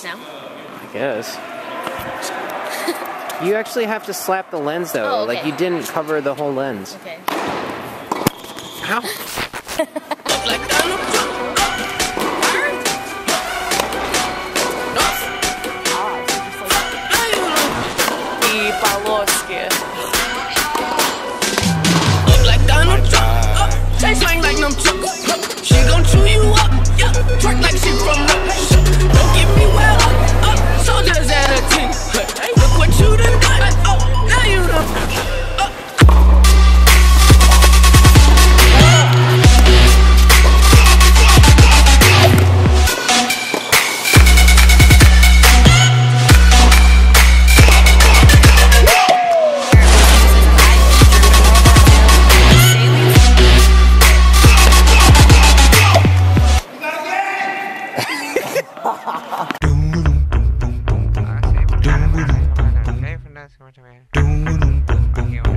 now. I guess. You actually have to slap the lens though. Oh, okay. Like you didn't cover the whole lens. Okay. Ow! She gon' chew you up, twerk like she from Russia. Don't get me well up, soldiers at a team. Look what you done done, oh, now you done. Okay,